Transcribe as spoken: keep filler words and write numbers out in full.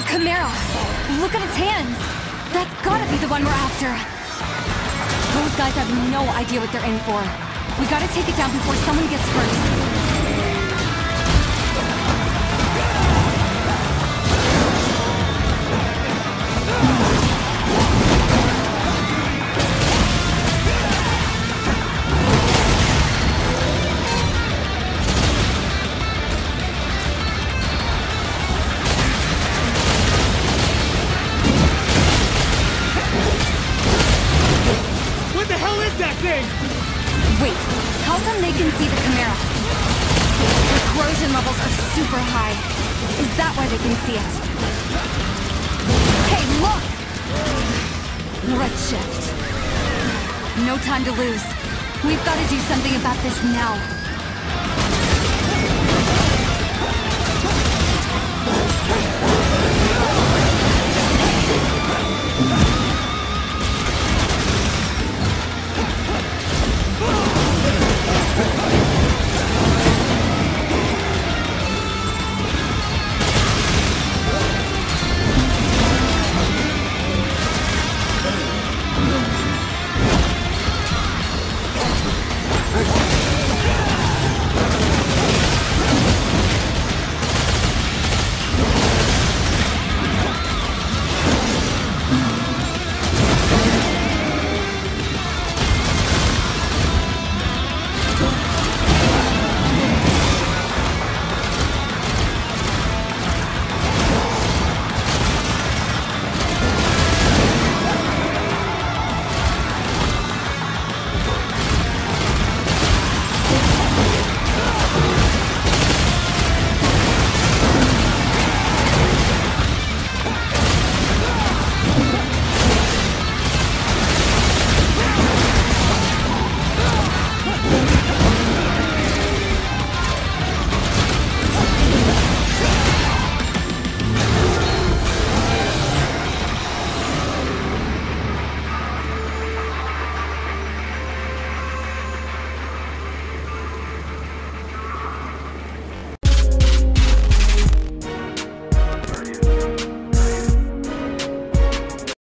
Chimera! Look at its hands! That's gotta be the one we're after! Those guys have no idea what they're in for. We gotta take it down before someone gets hurt. Wait, how come they can see the Chimera? The corrosion levels are super high. Is that why they can see it? Hey, look! Redshift. No time to lose. We've got to do something about this now.